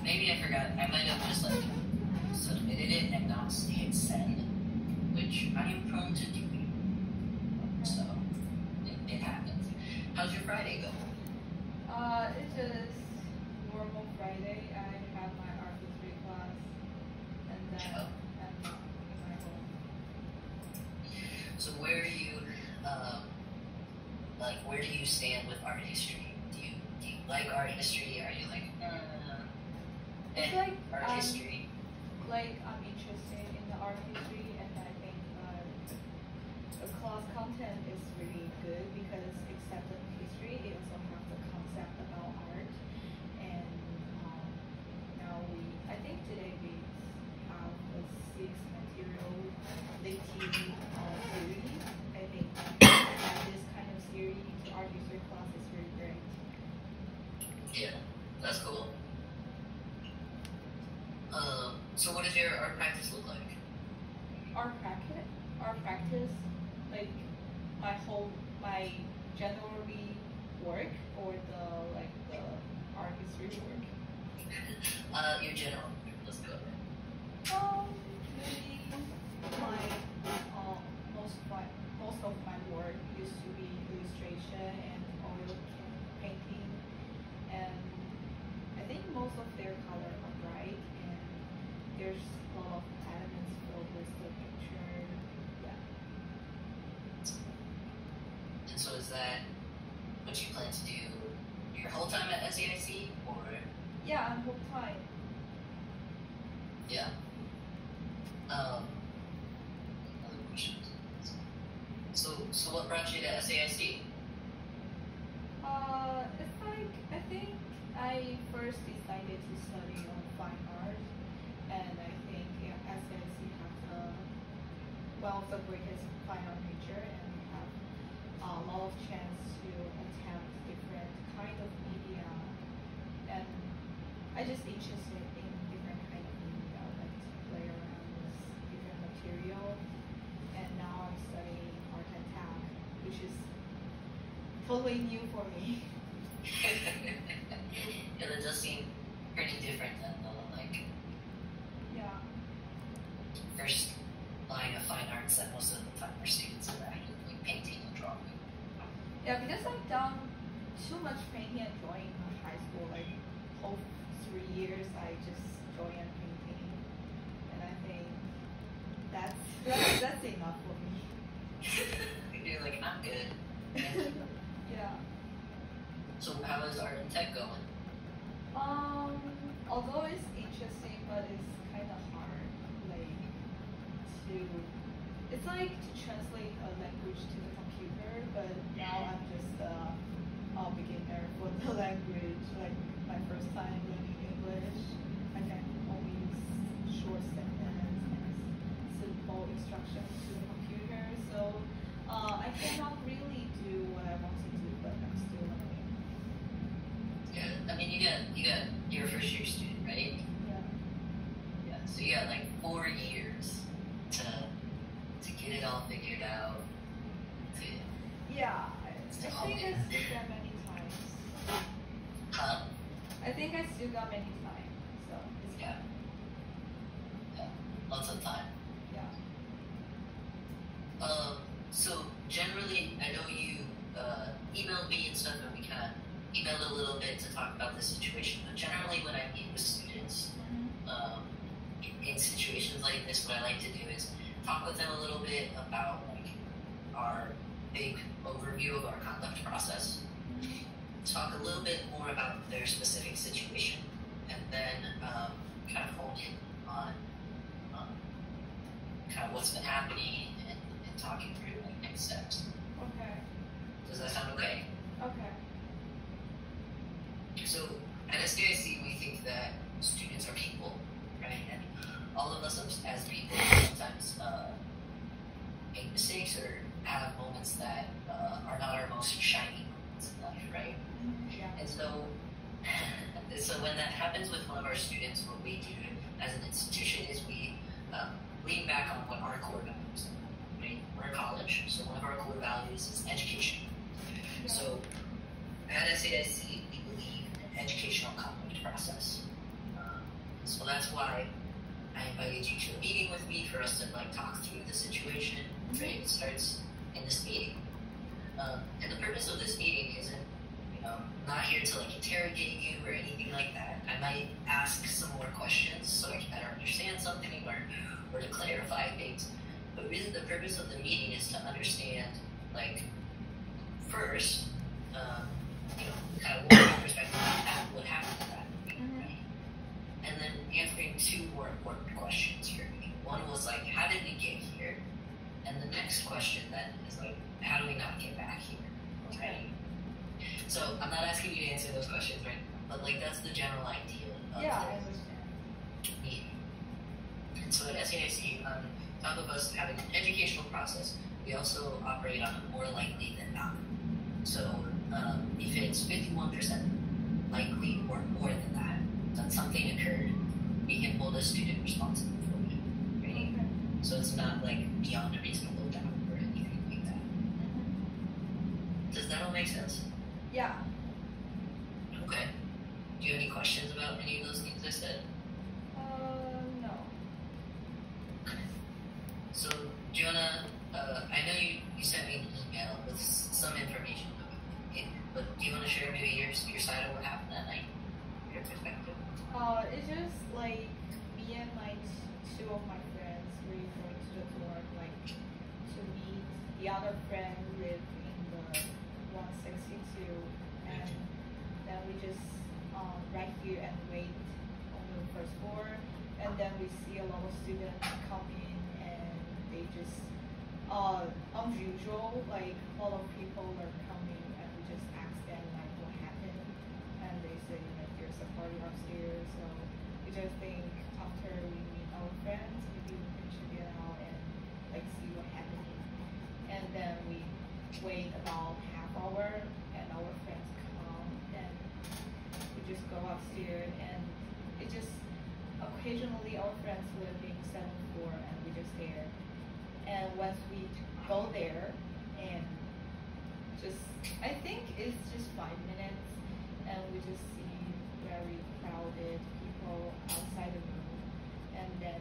maybe I forgot. I might have just like submitted it and not hit send, which I am prone to doing. So it happens. How's your Friday going? It is normal Friday. I have my art history class, and then I'm in my home. So where are you? Like, where do you stand with art history? Do you like art history? Are you like, It's like art history? Like I'm interested in the art history, and I think the class content is really good because except the history, it also have the concept about art. And now I think today we have the six material lecture series. I think this kind of series into art history class is really great. Yeah, that's cool. So what does your art practice look like? Art practice, like my generally work or the art history work. Your general. Let's go. Maybe my most of my work used to be illustration and oil painting, and I think most of their color are bright and there's a lot of elements filled with the picture. Yeah. And so is that what you plan to do your whole time at SAIC, or? Yeah, I'm whole time. Yeah. Other questions? So what brought you to SAIC? It's like I think I first decided to study on fine art, and I think SAIC has one of the greatest fine art major, and we have a lot of chance to attempt different kind of media, and I just interested in different kind of media, like to play around with different material, and now I'm studying art and tag, which is totally new for me. Yeah, that does seem pretty different than the Yeah. first line of fine arts that most of the time our students are actually like painting and drawing. Yeah, because I've done too much painting and drawing in high school. Like whole 3 years, I just drawing and painting, and I think that's enough for me. You're like, I'm good. Yeah. So how is art and tech going? Although it's interesting, but it's kind of hard, like it's like to translate a language to the computer, but now I'm just a beginner for the language, like my first time learning English. I can only use short sentence and simple instructions to the computer, so I cannot really do what I want to do, but I'm still learning. Yeah, I mean you're a first year student, right? Yeah. Yeah. So you got like 4 years to get it all figured out. Yeah, I think I still got many times. Huh? I think I still got many times, so it's Yeah. Yeah. Lots of time. yeah. So generally, I know you emailed me and stuff, and we kind of emailed a little bit to talk about the situation. But generally, when I meet with students, in situations like this, what I like to do is talk with them a little bit about like our big overview of our conduct process. Talk a little bit more about their specific situation, and then kind of hone in on kind of what's been happening and talking through like next steps. Okay. Does that sound okay? Okay. So at SDIC, we think that students are people, right? And all of us as people sometimes make mistakes or have moments that are not our most shiny moments in life, right? Yeah. And so when that happens with one of our students, what we do as an institution is we lean back on what our core values are, right? We're a college, so one of our core values is education. Yeah. So at SAIC, we believe in educational conduct process. invited you to a meeting with me for us to like talk through the situation. Right? It starts in this meeting. And the purpose of this meeting isn't, I'm not here to like interrogate you or anything like that. I might ask some more questions so I can better understand something or to clarify things. But really the purpose of the meeting is to understand, like, first, kind of what your perspective on what happened to that meeting, right? And then answering two more important questions for me. One was like, how did we get here? And the next question then is like, how do we not get back here? Right? So I'm not asking you to answer those questions right now, but like that's the general idea of the meeting. And so at SAIC, on top of us having an educational process, we also operate on a more likely than not. So if it's 51% likely or more than that something occurred, we can hold a student responsible for it. Right? Okay. So it's not like beyond a reasonable doubt or anything like that. Does that all make sense? Yeah. Okay. Do you have any questions about any of those things I said? No. So, do you wanna, I know you sent me an email with some information about it, but do you wanna share maybe your side of what happened that night? Your perspective? It's just like me and like two of my friends were going to the dorm like to meet the other friend who lived in the 162, and then we just right here and wait on the first floor, and then we see a lot of students come in and they just unusual, like a lot of people are coming and we just ask them like what happened, and they say like there's a party upstairs, so we just think after we meet our friends maybe we can check it out and like see what happened, and then we wait about half hour and our friends come and we just go upstairs, and it just occasionally our friends live in 7th floor and we just there, and once we go there and just I think it's just 5 minutes and we just see very crowded people outside the room, and then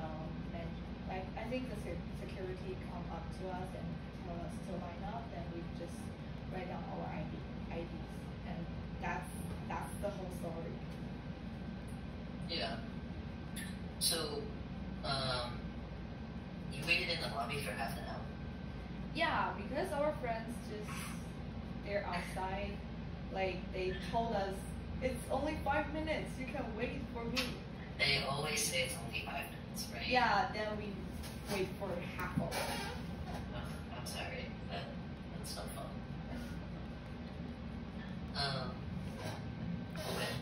I think the security come up to us and tell us to line up, and we just write down our IDs, and that's the whole story. Yeah. So, you waited in the lobby for half an hour? Yeah, because our friends they're outside, like they told us it's only 5 minutes, you can wait for me. They always say it's only 5 minutes, right? Yeah, then we wait for half hour. Oh, I'm sorry. That's no fun. Okay.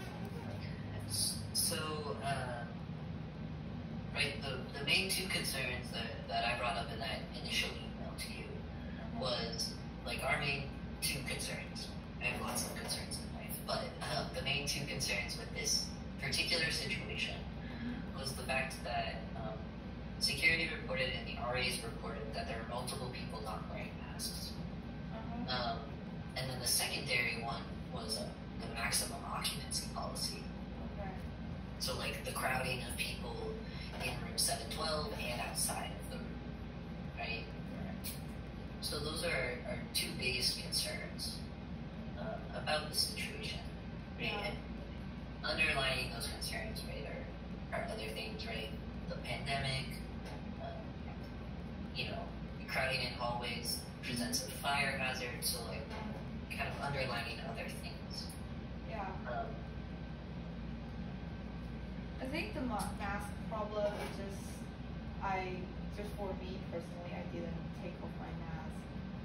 So, right, the main two concerns that I brought up in that initial email to you was, like, our main two concerns. I have lots of concerns in life, but the main two concerns with this particular situation was the fact that security reported and the RAs reported that there are multiple people not wearing masks. And then the secondary one was the maximum occupancy policy. Okay. So like the crowding of people in room 712 and outside of the room, right? So those are our two biggest concerns about the situation, right? Yeah. And underlying those concerns, right, are other things, right? The pandemic, crowding in hallways presents a fire hazard, so like kind of underlining other things. Yeah. I think the mask problem is just for me personally, I didn't take off my mask.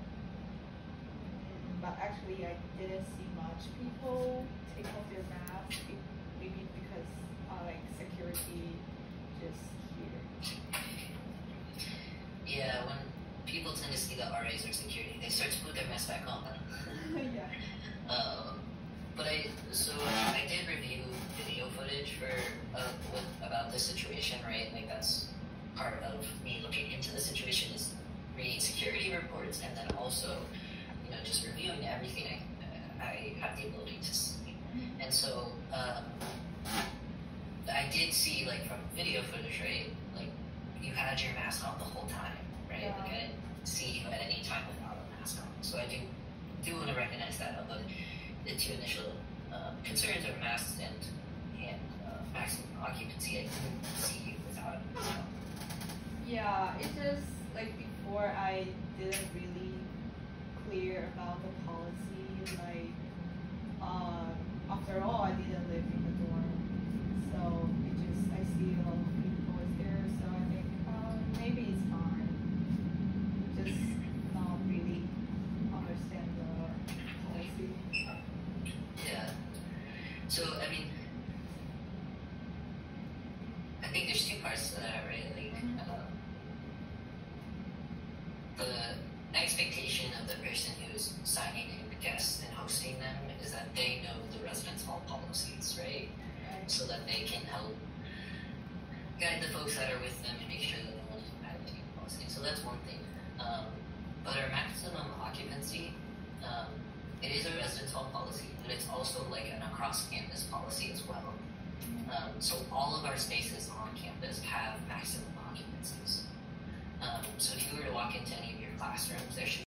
But actually, I didn't see much people take off their masks. Maybe because like security just here. Yeah, when people tend to see the RAs or security, they start to put their mask back on. Yeah. But I did review video footage about this situation, right? Like that's part of me looking into the situation is reading security reports and then also, just reviewing everything I have the ability to see. And so, I I did see, like, from video footage, right? Like, you had your mask on the whole time, right? Yeah. Like, I didn't see you at any time without a mask on. So I do want to recognize that. Although the two initial concerns are masks and maximum occupancy, I didn't see you without it. So. Yeah, it's just like before I didn't really clear about the policy. Like, after all, I didn't live in the dorm, so it just I see a lot of people is there. So I think maybe it's fine. Just not really understand the policy. Yeah. So I mean, I think there's two parts to that, right? Like, the expectation of the person who's signing in guests and hosting them is that they know the residence hall policies, right? Right. So that they can help guide the folks that are with them and make sure that no one is violating the policy. So that's one thing. But our maximum occupancy, it is a residence hall policy, but it's also like an across campus policy as well. So all of our spaces on campus have maximum occupancies. So if you were to walk into any of your classrooms, there should